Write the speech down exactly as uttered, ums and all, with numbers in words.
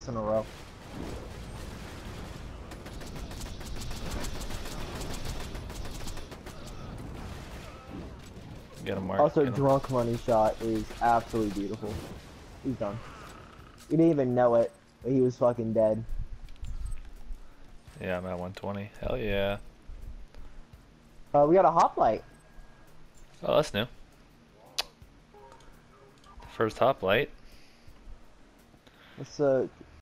in a row. Get him, Mark. Also, Get him. drunk money shot is absolutely beautiful. He's done. He didn't even know it, but he was fucking dead. Yeah, I'm at one twenty. Hell yeah. Uh, we got a hoplite. Oh, that's new. First hoplite. Let's uh,